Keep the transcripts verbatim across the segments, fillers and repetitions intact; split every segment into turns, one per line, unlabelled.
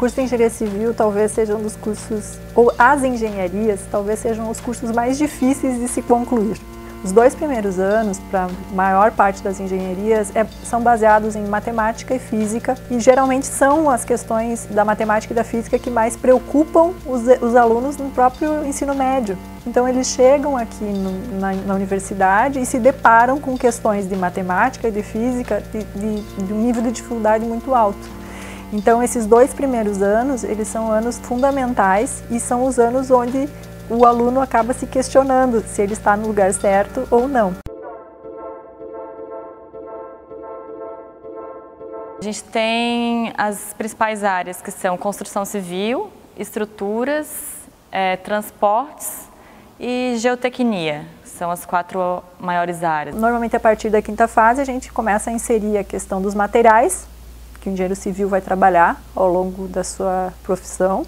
curso de engenharia civil talvez seja um dos cursos, ou as engenharias talvez sejam os cursos mais difíceis de se concluir. Os dois primeiros anos, para a maior parte das engenharias, é, são baseados em matemática e física, e geralmente são as questões da matemática e da física que mais preocupam os, os alunos no próprio ensino médio. Então eles chegam aqui no, na, na universidade e se deparam com questões de matemática e de física de, de, de um nível de dificuldade muito alto. Então esses dois primeiros anos, eles são anos fundamentais e são os anos onde o aluno acaba se questionando se ele está no lugar certo ou não.
A gente tem as principais áreas que são construção civil, estruturas, é, transportes e geotecnia. São as quatro maiores áreas.
Normalmente a partir da quinta fase a gente começa a inserir a questão dos materiais, que o engenheiro civil vai trabalhar ao longo da sua profissão,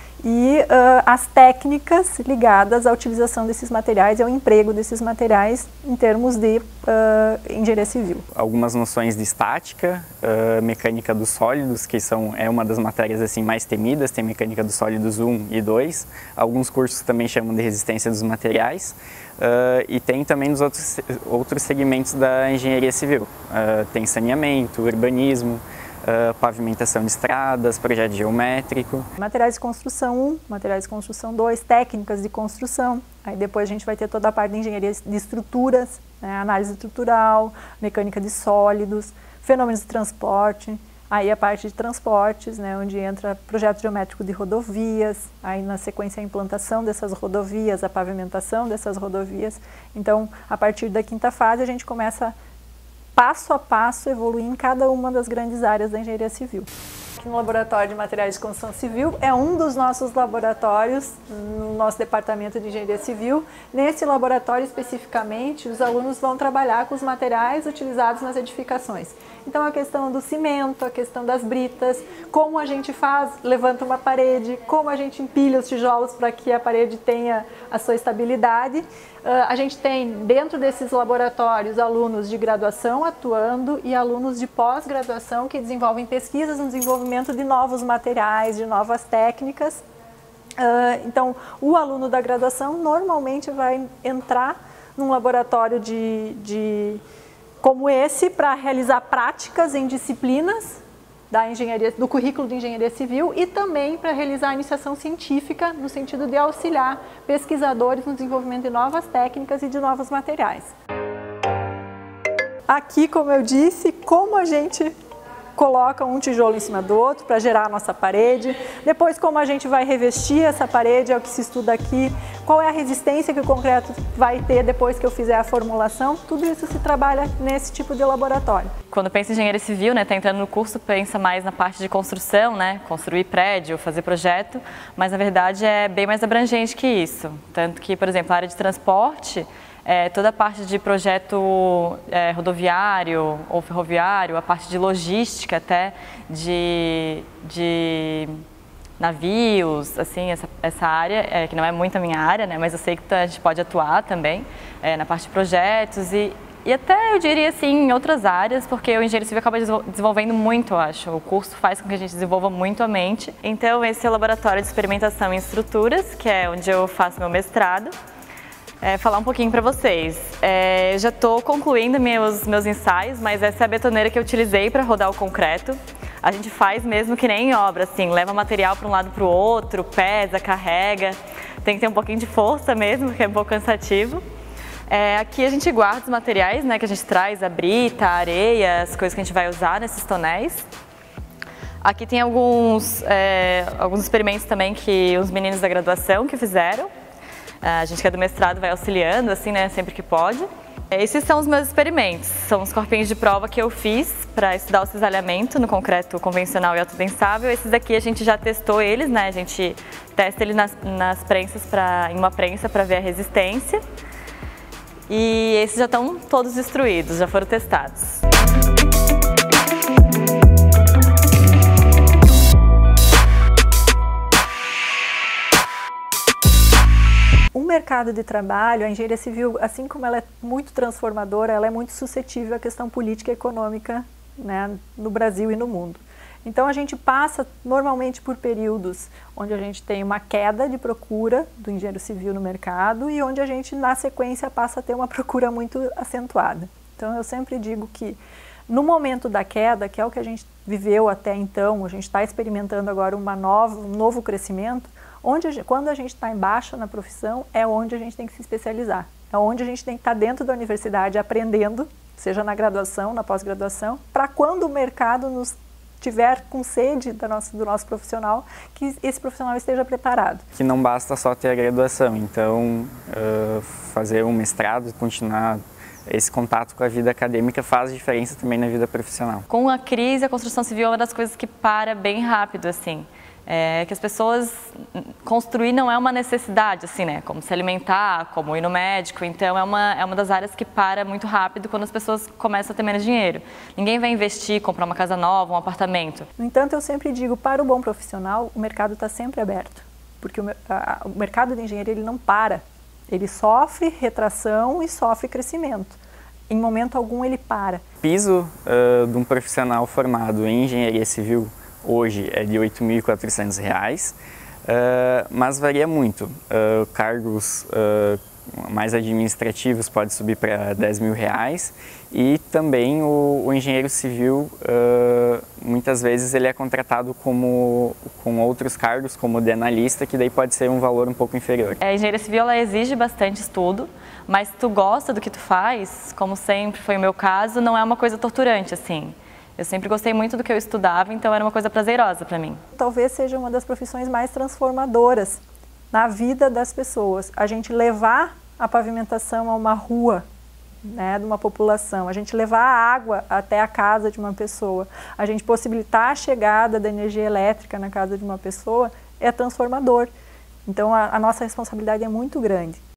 e uh, as técnicas ligadas à utilização desses materiais e ao emprego desses materiais em termos de uh, engenharia civil.
Algumas noções de estática, uh, mecânica dos sólidos, que são, é uma das matérias assim, mais temidas, tem mecânica dos sólidos um e dois, alguns cursos também chamam de resistência dos materiais, uh, e tem também nos outros, outros segmentos da engenharia civil, uh, tem saneamento, urbanismo, Uh, pavimentação de estradas, projeto geométrico.
Materiais de construção um, materiais de construção dois, técnicas de construção. Aí depois a gente vai ter toda a parte de engenharia de estruturas, né, análise estrutural, mecânica de sólidos, fenômenos de transporte. Aí a parte de transportes, né, onde entra projeto geométrico de rodovias, aí na sequência a implantação dessas rodovias, a pavimentação dessas rodovias. Então, a partir da quinta fase a gente começa passo a passo evoluir em cada uma das grandes áreas da engenharia civil. Aqui no Laboratório de Materiais de Construção Civil é um dos nossos laboratórios no nosso departamento de engenharia civil. Nesse laboratório especificamente, os alunos vão trabalhar com os materiais utilizados nas edificações. Então a questão do cimento, a questão das britas, como a gente faz, levanta uma parede, como a gente empilha os tijolos para que a parede tenha a sua estabilidade. Uh, a gente tem dentro desses laboratórios alunos de graduação atuando e alunos de pós-graduação que desenvolvem pesquisas no desenvolvimento de novos materiais, de novas técnicas. Uh, então, o aluno da graduação normalmente vai entrar num laboratório de, de, como esse para realizar práticas em disciplinas da engenharia, do currículo de engenharia civil e também para realizar a iniciação científica no sentido de auxiliar pesquisadores no desenvolvimento de novas técnicas e de novos materiais. Aqui, como eu disse, como a gente coloca um tijolo em cima do outro para gerar a nossa parede, depois como a gente vai revestir essa parede, é o que se estuda aqui, qual é a resistência que o concreto vai ter depois que eu fizer a formulação, tudo isso se trabalha nesse tipo de laboratório.
Quando pensa em engenharia civil, né, tá entrando no curso, pensa mais na parte de construção, né, construir prédio, fazer projeto, mas na verdade é bem mais abrangente que isso, tanto que, por exemplo, a área de transporte, É, toda a parte de projeto é, rodoviário ou ferroviário, a parte de logística até, de, de navios, assim, essa, essa área, é, que não é muito a minha área, né, mas eu sei que a gente pode atuar também é, na parte de projetos e, e até, eu diria assim, em outras áreas, porque o engenheiro civil acaba desenvolvendo muito, eu acho. O curso faz com que a gente desenvolva muito a mente. Então, esse é o Laboratório de Experimentação em Estruturas, que é onde eu faço meu mestrado. É, falar um pouquinho para vocês. É, eu já estou concluindo meus, meus ensaios, mas essa é a betoneira que eu utilizei para rodar o concreto. A gente faz mesmo que nem em obra, assim, leva material para um lado para o outro, pesa, carrega. Tem que ter um pouquinho de força mesmo, porque é um pouco cansativo. É, aqui a gente guarda os materiais, né, que a gente traz, a brita, a areia, as coisas que a gente vai usar nesses tonéis. Aqui tem alguns, é, alguns experimentos também que os meninos da graduação que fizeram. A gente que é do mestrado vai auxiliando, assim, né, sempre que pode. Esses são os meus experimentos, são os corpinhos de prova que eu fiz para estudar o cisalhamento no concreto convencional e autodensável. Esses daqui a gente já testou eles, né, a gente testa eles nas, nas prensas, pra, em uma prensa para ver a resistência. E esses já estão todos destruídos, já foram testados.
O mercado de trabalho, a engenharia civil, assim como ela é muito transformadora, ela é muito suscetível à questão política e econômica, né, no Brasil e no mundo. Então a gente passa normalmente por períodos onde a gente tem uma queda de procura do engenheiro civil no mercado e onde a gente na sequência passa a ter uma procura muito acentuada. Então eu sempre digo que no momento da queda, que é o que a gente viveu até então, a gente está experimentando agora uma nova, um novo crescimento, onde a gente, quando a gente está em baixa na profissão é onde a gente tem que se especializar, é onde a gente tem que estar dentro da universidade aprendendo, seja na graduação, na pós-graduação, para quando o mercado nos tiver com sede do nosso, do nosso profissional, que esse profissional esteja preparado.
Que não basta só ter a graduação, então uh, fazer um mestrado, continuar esse contato com a vida acadêmica faz diferença também na vida profissional.
Com a crise, a construção civil é uma das coisas que para bem rápido, assim. É, que as pessoas, construir não é uma necessidade, assim, né? Como se alimentar, como ir no médico, então é uma, é uma das áreas que para muito rápido quando as pessoas começam a ter menos dinheiro. Ninguém vai investir, comprar uma casa nova, um apartamento.
No entanto, eu sempre digo, para o bom profissional, o mercado está sempre aberto, porque o, a, o mercado de engenharia ele não para, ele sofre retração e sofre crescimento. Em momento algum ele para.
O piso uh, de um profissional formado em engenharia civil hoje é de oito mil e quatrocentos reais, uh, mas varia muito. Uh, cargos uh, mais administrativos pode subir para dez mil reais e também o, o engenheiro civil, uh, muitas vezes ele é contratado como, com outros cargos, como de analista, que daí pode ser um valor um pouco inferior.
A engenharia civil ela exige bastante estudo, mas se tu gosta do que tu faz, como sempre foi o meu caso, não é uma coisa torturante, assim. Eu sempre gostei muito do que eu estudava, então era uma coisa prazerosa para mim.
Talvez seja uma das profissões mais transformadoras na vida das pessoas. A gente levar a pavimentação a uma rua, né, de uma população, a gente levar a água até a casa de uma pessoa, a gente possibilitar a chegada da energia elétrica na casa de uma pessoa, é transformador. Então a, a nossa responsabilidade é muito grande.